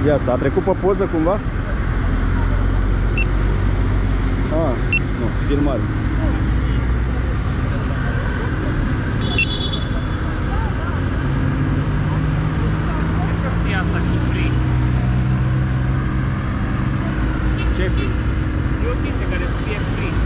Ia, s-a trecut pe poză cumva? Ah, nu, filmare. Ce free? E o chestie care să fie free.